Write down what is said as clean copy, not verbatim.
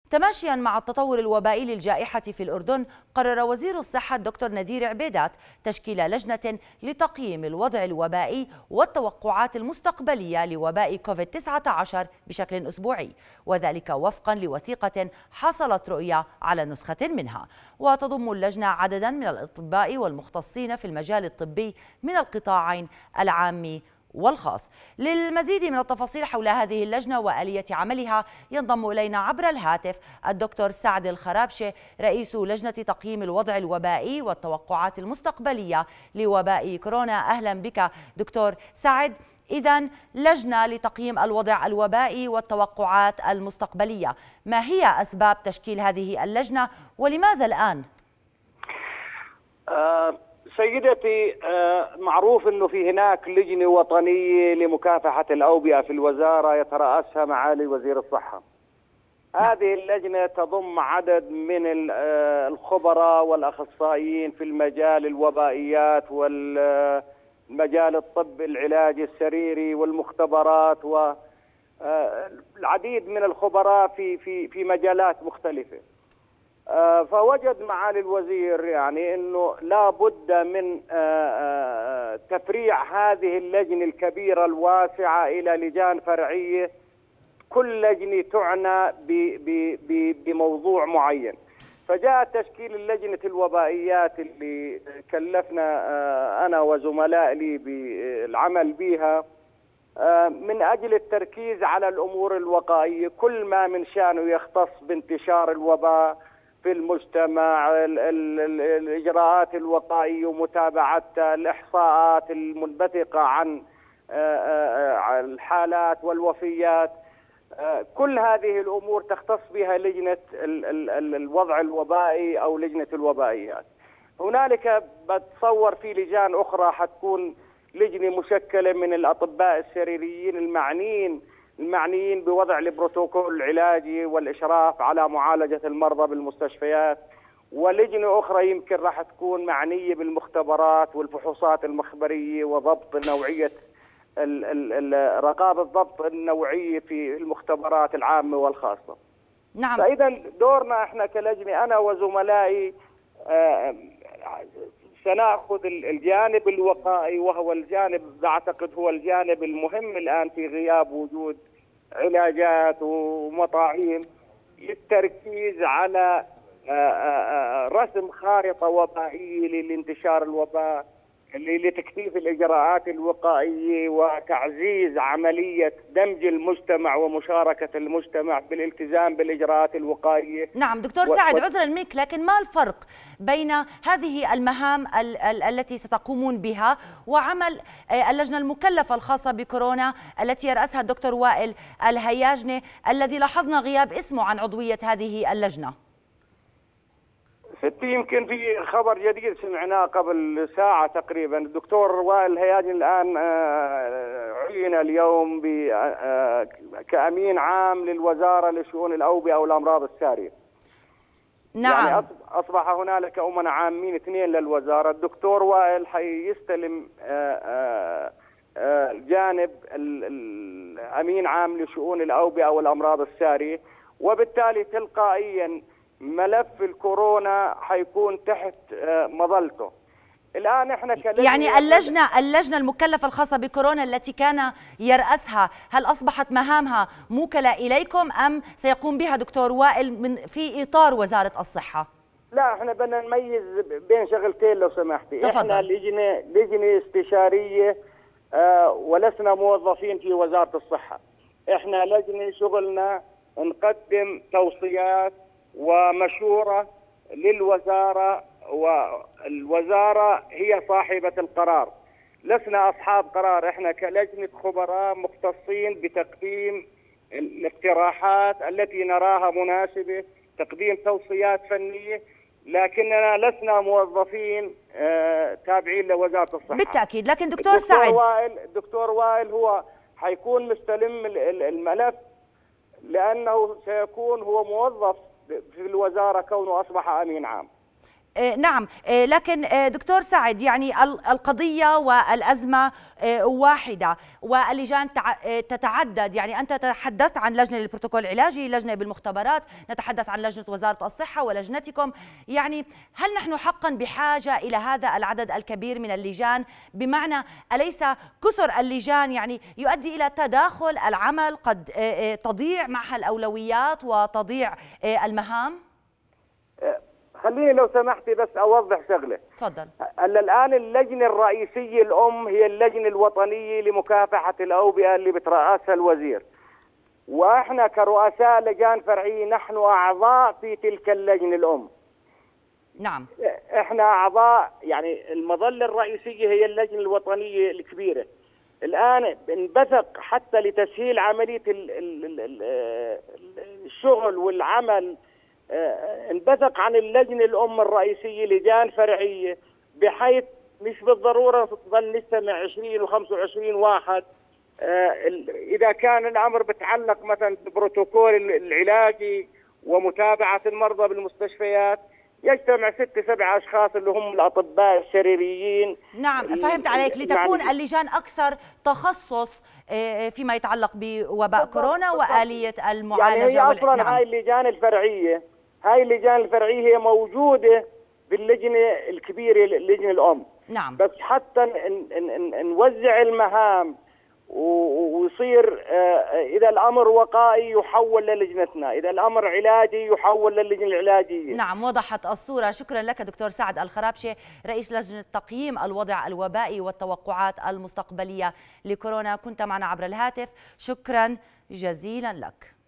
تماشيا مع التطور الوبائي للجائحة في الأردن، قرر وزير الصحة الدكتور نذير عبيدات تشكيل لجنة لتقييم الوضع الوبائي والتوقعات المستقبلية لوباء كوفيد-19 بشكل أسبوعي، وذلك وفقا لوثيقة حصلت رؤية على نسخة منها. وتضم اللجنة عددا من الأطباء والمختصين في المجال الطبي من القطاعين العام والخاص. للمزيد من التفاصيل حول هذه اللجنة وآلية عملها ينضم إلينا عبر الهاتف الدكتور سعد الخرابشة، رئيس لجنة تقييم الوضع الوبائي والتوقعات المستقبلية لوباء كورونا. أهلا بك دكتور سعد. إذن لجنة لتقييم الوضع الوبائي والتوقعات المستقبلية، ما هي أسباب تشكيل هذه اللجنة ولماذا الآن؟ سيدتي، معروف أنه في هناك لجنة وطنية لمكافحة الأوبئة في الوزارة يترأسها معالي وزير الصحة. هذه اللجنة تضم عدد من الخبراء والأخصائيين في المجال الوبائيات والمجال الطب العلاجي السريري والمختبرات والعديد من الخبراء في مجالات مختلفة. فوجد معالي الوزير يعني انه لا بد من تفريع هذه اللجنه الكبيره الواسعه الى لجان فرعيه، كل لجنه تعنى بموضوع معين. فجاء تشكيل لجنه الوبائيات اللي كلفنا انا وزملاء لي بالعمل بها من اجل التركيز على الامور الوقائيه، كل ما من شانه يختص بانتشار الوباء في المجتمع، الإجراءات الوقائية ومتابعتها، الإحصاءات المنبثقة عن الحالات والوفيات، كل هذه الأمور تختص بها لجنة الوضع الوبائي أو لجنة الوبائيات. هنالك بتصور في لجان أخرى حتكون لجنة مشكلة من الأطباء السريريين المعنيين بوضع البروتوكول العلاجي والإشراف على معالجة المرضى بالمستشفيات، ولجنة أخرى يمكن راح تكون معنية بالمختبرات والفحوصات المخبرية وضبط نوعية رقابة ضبط النوعية في المختبرات العامة والخاصة. نعم. فإذا دورنا احنا كلجنة أنا وزملائي سنأخذ الجانب الوقائي، وهو الجانب أعتقد هو الجانب المهم الآن في غياب وجود علاجات ومطاعيم، للتركيز على رسم خارطة وبائية لانتشار الوباء، لتكثيف الإجراءات الوقائية وتعزيز عملية دمج المجتمع ومشاركة المجتمع بالالتزام بالإجراءات الوقائية. نعم دكتور سعد، عذرا منك، لكن ما الفرق بين هذه المهام التي ستقومون بها وعمل اللجنة المكلفة الخاصة بكورونا التي يرأسها الدكتور وائل الهياجني الذي لاحظنا غياب اسمه عن عضوية هذه اللجنة؟ ستي، يمكن في خبر جديد سمعناه قبل ساعة تقريبا. الدكتور وائل الهياجني الآن عين اليوم كأمين عام للوزارة لشؤون الأوبئة والأمراض السارية. نعم. يعني أصبح هنالك أمنا عامين 2 للوزارة. الدكتور وائل حيستلم جانب الأمين عام لشؤون الأوبئة والأمراض السارية، وبالتالي تلقائيا ملف الكورونا حيكون تحت مظلته. الآن احنا يعني اللجنة المكلفة الخاصة بكورونا التي كان يرأسها، هل أصبحت مهامها موكلة إليكم أم سيقوم بها دكتور وائل في إطار وزارة الصحة؟ لا، احنا بدنا نميز بين شغلتين لو سمحتي. تفضل. احنا لجنة استشارية ولسنا موظفين في وزارة الصحة. احنا لجنة شغلنا نقدم توصيات ومشورة للوزارة، والوزارة هي صاحبة القرار، لسنا أصحاب قرار. احنا كلجنة خبراء مختصين بتقديم الاقتراحات التي نراها مناسبة، تقديم توصيات فنية، لكننا لسنا موظفين تابعين لوزارة الصحة. بالتأكيد. لكن دكتور سعد، الدكتور وائل هو حيكون مستلم الملف، لأنه سيكون هو موظف في الوزارة كونه أصبح أمين عام. نعم، لكن دكتور سعد، يعني القضية والأزمة واحدة واللجان تتعدد. يعني أنت تحدثت عن لجنة للبروتوكول العلاجي، لجنة بالمختبرات، نتحدث عن لجنة وزارة الصحة ولجنتكم. يعني هل نحن حقا بحاجة إلى هذا العدد الكبير من اللجان؟ بمعنى أليس كثر اللجان يعني يؤدي إلى تداخل العمل، قد تضيع معها الأولويات وتضيع المهام؟ خليني لو سمحتي بس أوضح شغلة. تفضل. الآن اللجنة الرئيسية الأم هي اللجنة الوطنية لمكافحة الأوبئة اللي بترأسها الوزير، وإحنا كرؤساء لجان فرعية نحن أعضاء في تلك اللجنة الأم. نعم. إحنا أعضاء، يعني المظلة الرئيسية هي اللجنة الوطنية الكبيرة. الآن انبثق حتى لتسهيل عملية الشغل والعمل، انبثق عن اللجنة الأم الرئيسية لجان فرعية، بحيث مش بالضرورة تظل نجتمع 20 و25 واحد. إذا كان الأمر بتعلق مثلا ببروتوكول العلاجي ومتابعة المرضى بالمستشفيات، يجتمع 6 7 أشخاص اللي هم الأطباء السريريين. نعم، فهمت عليك، لتكون اللجان أكثر تخصص فيما يتعلق بوباء كورونا وآلية المعالجة. يعني هي أصلا نعم. هاي اللجان الفرعية هي موجودة باللجنة الكبيرة، اللجنة الأم. نعم. بس حتى نوزع المهام ويصير إذا الأمر وقائي يحول للجنتنا، إذا الأمر علاجي يحول للجنة العلاجية. نعم، وضحت الصورة. شكرا لك دكتور سعد الخرابشة، رئيس لجنة تقييم الوضع الوبائي والتوقعات المستقبلية لكورونا، كنت معنا عبر الهاتف. شكرا جزيلا لك.